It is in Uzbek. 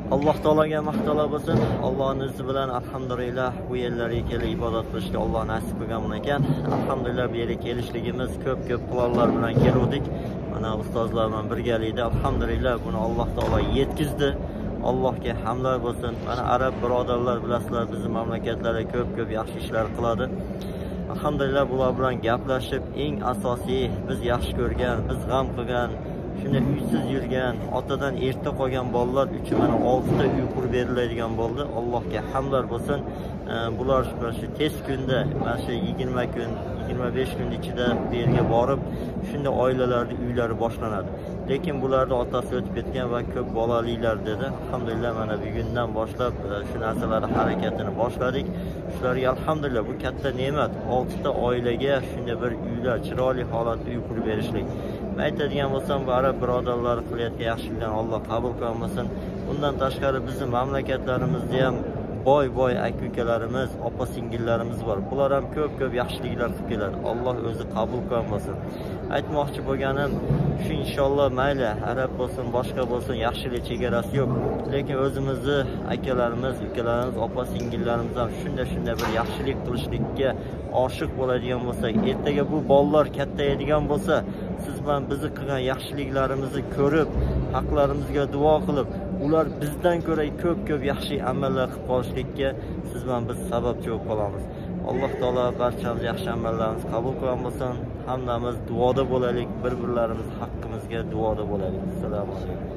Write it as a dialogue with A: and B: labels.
A: Alloh taolaga maqtolar bo'lsin. Allohning izni bilan alhamdulillah bu yerlarga kelib ibodat qilishga Alloh nasib qilgan ekan. Alhamdulillah bu yerga kelishligimiz ko'p planlar bilan keldik. Mana ustozlar bilan birgalikda alhamdulillah buni Alloh taolo yetkizdi. Allohga hamdlar bo'lsin. Mana arab birodarlar bilasizlar, bizning mamlakatlarda ko'p yaxshi ishlar qiladi. Alhamdulillah bular bilan gaplashib, eng asosiy biz yaxshi ko'rgan, biz g'am qilgan, shunday uysiz yurgan, otadan erta qolgan bolalar uchun mana 6 ta uy qurib beriladigan bo'ldi. Allohga hamdlar bo'lsin. Bular shu tez kunda, mana shu 20 kun, 25 kun ichida bu yerga borib, shunday oilalarning uylari boshlanadi. Lekin bularda otasi o'tib ketgan va ko'p bolalilar dedi. Alhamdulillah mana bugundan boshlab shu narsalarning harakatini boshladik. Shularga alhamdulillah bu katta ne'mat. 6 ta oilaga shunday bir uylar, chiroyli holatda uy qurib berishlik. Aytadigan bo'lsam, bu arab birodarlar qilayotgan yaxshilikdan Alloh qabul qilmasin. Bundan tashqari bizning mamlakatlarimizda ham boy aka-ukalarimiz, opa-singillarimiz bor. Bular ham ko'p yaxshiliklar qilib keladi. Alloh o'zi qabul qilmasin. Aytmoqchi bo'lganim shu, inshaalloh mayli arab bo'lsin, boshqa bo'lsin, yaxshilik chegarasi yo'q. Lekin o'zimizni akalarimiz, ukalarimiz, opa-singillarimiz ham shunday bir yaxshilik qilishlikka oshiq bo'ladigan bo'lsa, ertaga bu bolalar kattayadigan bo'lsa, siz bilan bizni qilgan yaxshiliklarimizni ko'rib, haqlarimizga duo qilib, ular bizdan ko'ra ko'p yaxshi amallar qilib qolishlikka siz bilan biz sababchi bo'lib qolamiz. Alloh taolo barchamiz yaxshi amallarimizni qabul qilsin. Hammamiz duoda bo'laylik, bir-birlarimiz haqqimizga duoda bo'laylik. Assalomu alaykum.